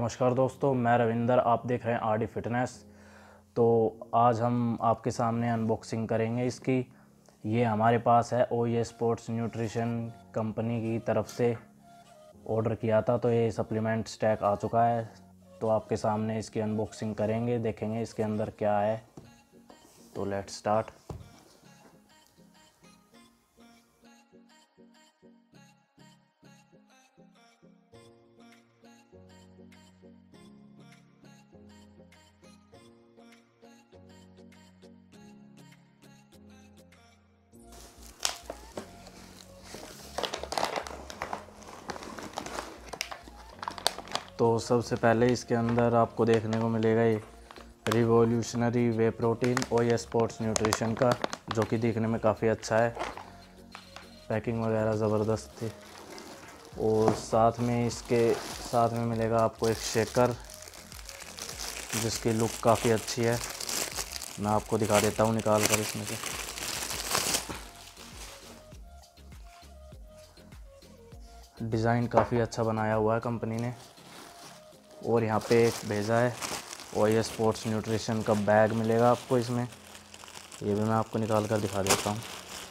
नमस्कार दोस्तों, मैं रविंदर। आप देख रहे हैं आरडी फिटनेस। तो आज हम आपके सामने अनबॉक्सिंग करेंगे इसकी। ये हमारे पास है ओए स्पोर्ट्स न्यूट्रिशन कंपनी की तरफ से ऑर्डर किया था, तो ये सप्लीमेंट स्टैक आ चुका है। तो आपके सामने इसकी अनबॉक्सिंग करेंगे, देखेंगे इसके अंदर क्या है। तो लेट्स स्टार्ट। तो सबसे पहले इसके अंदर आपको देखने को मिलेगा ये revolutionary whey protein OA sports nutrition का, जो कि दिखने में काफ़ी अच्छा है। पैकिंग वगैरह ज़बरदस्त थी। और साथ में इसके साथ में मिलेगा आपको एक शेकर, जिसकी लुक काफ़ी अच्छी है। मैं आपको दिखा देता हूँ निकाल कर इसमें से। डिज़ाइन काफ़ी अच्छा बनाया हुआ है कंपनी ने। और यहाँ पे एक भेजा है ओए स्पोर्ट्स न्यूट्रिशन का बैग मिलेगा आपको इसमें। ये भी मैं आपको निकाल कर दिखा देता हूँ।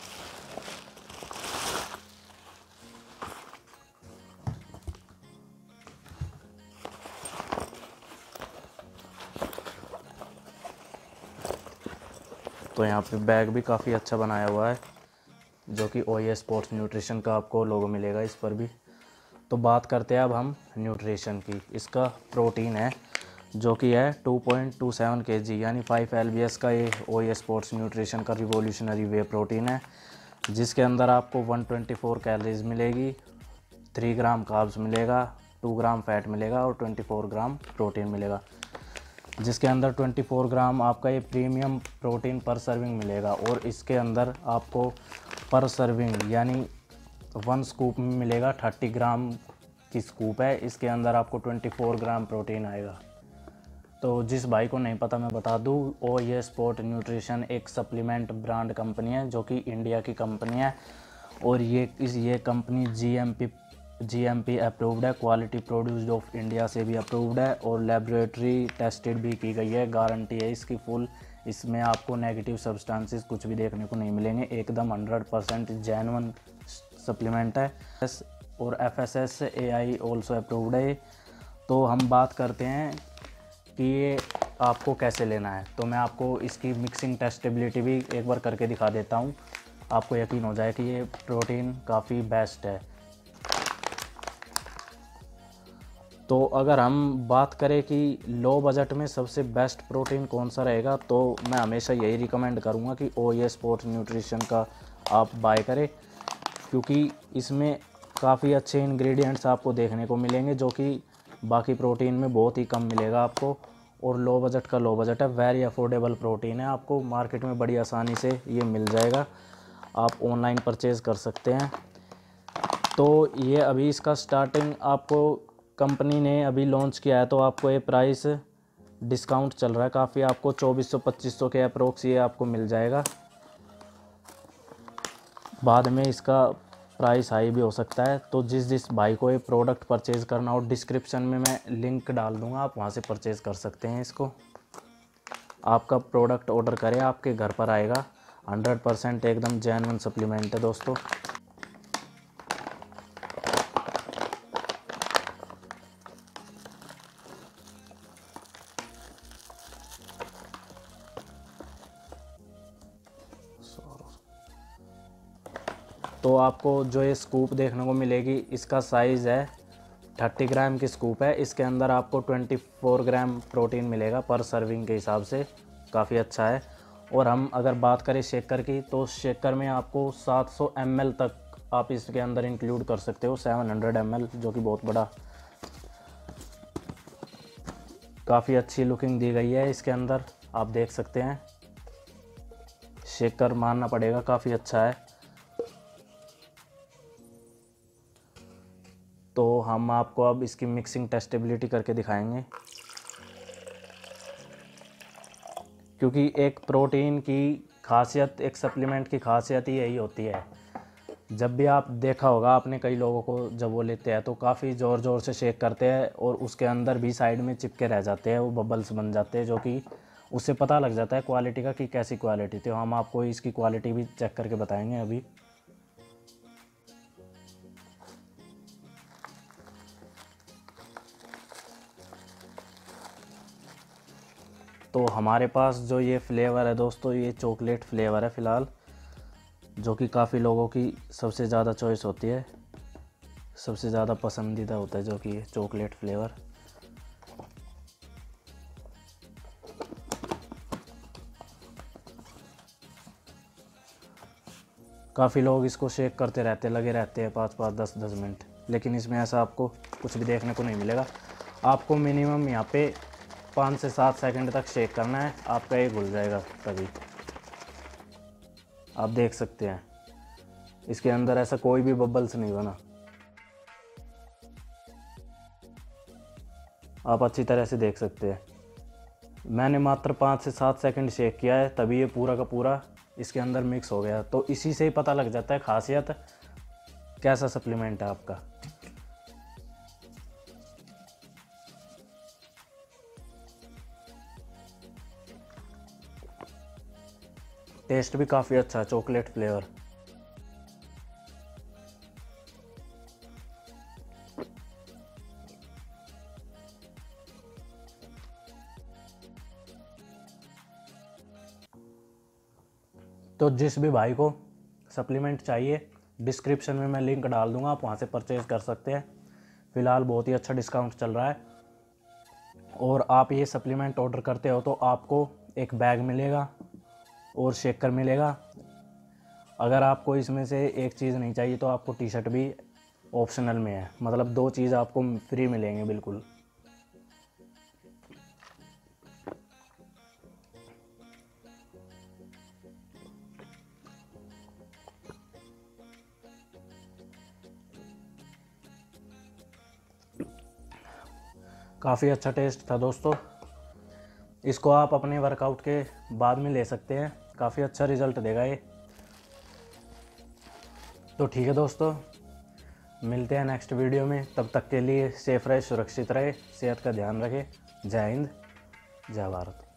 तो यहाँ पे बैग भी काफ़ी अच्छा बनाया हुआ है, जो कि ओए स्पोर्ट्स न्यूट्रिशन का आपको लोगो मिलेगा इस पर भी। तो बात करते हैं अब हम न्यूट्रिशन की। इसका प्रोटीन है जो कि है 2.27 kg यानी 5 lbs का। ये ओए स्पोर्ट्स न्यूट्रिशन का रिवॉल्यूशनरी वे प्रोटीन है, जिसके अंदर आपको 124 कैलोरीज मिलेगी, 3 ग्राम कार्ब्स मिलेगा, 2 ग्राम फैट मिलेगा और 24 ग्राम प्रोटीन मिलेगा। जिसके अंदर 24 ग्राम आपका ये प्रीमियम प्रोटीन पर सर्विंग मिलेगा। और इसके अंदर आपको पर सर्विंग यानी 1 स्कूप में मिलेगा 30 ग्राम की स्कूप है। इसके अंदर आपको 24 ग्राम प्रोटीन आएगा। तो जिस भाई को नहीं पता मैं बता दूं, ओए स्पोर्ट न्यूट्रिशन एक सप्लीमेंट ब्रांड कंपनी है, जो कि इंडिया की कंपनी है। और ये कंपनी जीएमपी अप्रूव्ड है, क्वालिटी प्रोड्यूस्ड ऑफ इंडिया से भी अप्रूव्ड है और लेबोरेटरी टेस्टेड भी की गई है। गारंटी है इसकी फुल। इसमें आपको नेगेटिव सब्सटेंसेस कुछ भी देखने को नहीं मिलेंगे। एकदम 100% जेन्युइन सप्लीमेंट है। और FSSAI ऑल्सो अप्रूव्ड है। तो हम बात करते हैं कि ये आपको कैसे लेना है। तो मैं आपको इसकी मिक्सिंग टेस्टेबिलिटी भी एक बार करके दिखा देता हूँ। आपको यकीन हो जाए कि ये प्रोटीन काफ़ी बेस्ट है। तो अगर हम बात करें कि लो बजट में सबसे बेस्ट प्रोटीन कौन सा रहेगा, तो मैं हमेशा यही रिकमेंड करूँगा कि ओए स्पोर्ट्स न्यूट्रिशन का आप बाय करें, क्योंकि इसमें काफ़ी अच्छे इंग्रेडिएंट्स आपको देखने को मिलेंगे, जो कि बाकी प्रोटीन में बहुत ही कम मिलेगा आपको। और लो बजट का लो बजट है, वेरी अफोर्डेबल प्रोटीन है। आपको मार्केट में बड़ी आसानी से ये मिल जाएगा, आप ऑनलाइन परचेज़ कर सकते हैं। तो ये अभी इसका स्टार्टिंग आपको कंपनी ने अभी लॉन्च किया है, तो आपको ये प्राइस डिस्काउंट चल रहा है काफ़ी। आपको 2400-2500 के अप्रोक्स ये आपको मिल जाएगा। बाद में इसका प्राइस हाई भी हो सकता है। तो जिस भाई को ये प्रोडक्ट परचेज़ करना हो, डिस्क्रिप्शन में मैं लिंक डाल दूंगा, आप वहाँ से परचेज़ कर सकते हैं इसको। आपका प्रोडक्ट ऑर्डर करें, आपके घर पर आएगा। 100% एकदम जेन्युइन सप्लीमेंट है दोस्तों। तो आपको जो ये स्कूप देखने को मिलेगी, इसका साइज़ है 30 ग्राम की स्कूप है। इसके अंदर आपको 24 ग्राम प्रोटीन मिलेगा पर सर्विंग के हिसाब से, काफ़ी अच्छा है। और हम अगर बात करें शेकर की, तो शेकर में आपको 700 ml तक आप इसके अंदर इंक्लूड कर सकते हो। 700 ml, जो कि बहुत बड़ा, काफ़ी अच्छी लुकिंग दी गई है इसके अंदर, आप देख सकते हैं। शेकर मानना पड़ेगा, काफ़ी अच्छा है। तो हम आपको अब इसकी मिक्सिंग टेस्टेबिलिटी करके दिखाएंगे, क्योंकि एक प्रोटीन की खासियत, एक सप्लीमेंट की खासियत ही यही होती है जब भी आप देखा होगा आपने कई लोगों को, जब वो लेते हैं तो काफ़ी ज़ोर ज़ोर से शेक करते हैं और उसके अंदर भी साइड में चिपके रह जाते हैं, वो बबल्स बन जाते हैं, जो कि उससे पता लग जाता है क्वालिटी का कि कैसी क्वालिटी थी। हम आपको इसकी क्वालिटी भी चेक करके बताएंगे अभी। तो हमारे पास जो ये फ्लेवर है दोस्तों, ये चॉकलेट फ्लेवर है फ़िलहाल, जो कि काफ़ी लोगों की सबसे ज़्यादा चॉइस होती है, सबसे ज़्यादा पसंदीदा होता है, जो कि ये चॉकलेट फ्लेवर। काफ़ी लोग इसको शेक करते रहते, लगे रहते हैं 5-5 10-10 मिनट, लेकिन इसमें ऐसा आपको कुछ भी देखने को नहीं मिलेगा। आपको मिनिमम यहाँ पे 5 से 7 सेकंड तक शेक करना है, आपका ये घुल जाएगा तभी। आप देख सकते हैं इसके अंदर ऐसा कोई भी बबल्स नहीं बना, आप अच्छी तरह से देख सकते हैं। मैंने मात्र 5 से 7 सेकंड शेक किया है, तभी ये पूरा का पूरा इसके अंदर मिक्स हो गया। तो इसी से ही पता लग जाता है खासियत कैसा सप्लीमेंट है आपका। टेस्ट भी काफ़ी अच्छा है, चॉकलेट फ्लेवर। तो जिस भी भाई को सप्लीमेंट चाहिए, डिस्क्रिप्शन में मैं लिंक डाल दूंगा, आप वहाँ से परचेज़ कर सकते हैं। फ़िलहाल बहुत ही अच्छा डिस्काउंट चल रहा है, और आप ये सप्लीमेंट ऑर्डर करते हो तो आपको एक बैग मिलेगा और शेकर मिलेगा। अगर आपको इसमें से एक चीज़ नहीं चाहिए तो आपको टी शर्ट भी ऑप्शनल में है, मतलब 2 चीज़ आपको फ्री मिलेंगे बिल्कुल। काफ़ी अच्छा टेस्ट था दोस्तों, इसको आप अपने वर्कआउट के बाद में ले सकते हैं, काफ़ी अच्छा रिज़ल्ट देगा ये। तो ठीक है दोस्तों, मिलते हैं नेक्स्ट वीडियो में, तब तक के लिए सेफ रहे, सुरक्षित रहे, सेहत का ध्यान रखें। जय हिंद, जय भारत।